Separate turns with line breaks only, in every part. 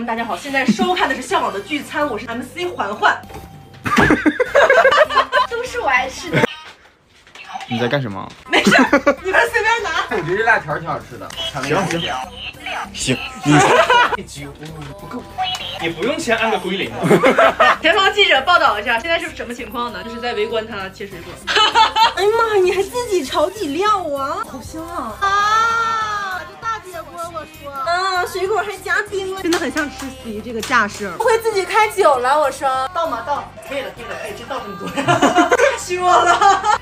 们大家好，现在收看的是向往的聚餐，我是 MC 环环。
都是我爱吃的。
你在干什么？
没事，你们随便拿。
我觉得这辣条挺好吃的。
行，
行，不够，
你不用先按个归零。
前方记者报道一下，现在是什么情况呢？就是在围观他切水果。
哎呀妈呀，你还自己炒底料啊？好香啊！啊，这大铁锅我说，水果还加冰了，
真的很像吃席这个架势。
不会自己开酒了？我说，
倒吗？倒，可以了，真倒这么多呀？太虚我了。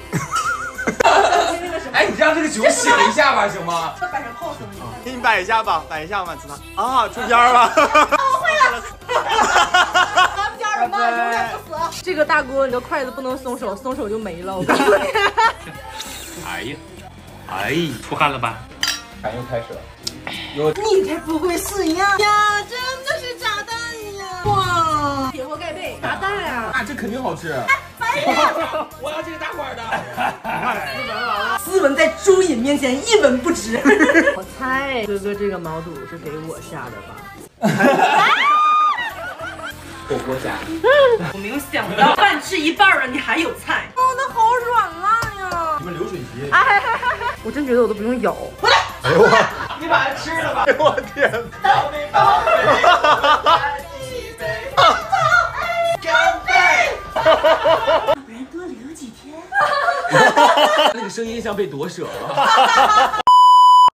哎，你让这个酒醒一下吧，行吗？
要摆上 pose 吗？
给你摆一下吧，摆一下吧，子堂啊，出片了。
我会了。咱们家人嘛，永远不死。
这个大锅，你的筷子不能松手，松手就没了。我告诉你。
哎呀，出汗了吧？
又开始了。
你才不会是呀！呀，真的是炸弹呀！哇，
铁锅盖被，炸弹啊！
啊，这肯定好吃。
我要这个大碗的。
斯文在猪瘾面前一文不值。我猜哥哥这个毛肚是给我下的吧？
火锅下。
我没有想到饭吃一半了，你还有菜。
我的好软烂呀！
你们流水席。
我真觉得我都不用咬。
哎呦我，
你把它吃了吧。
哎呦我天！
那个声音像被夺舍了。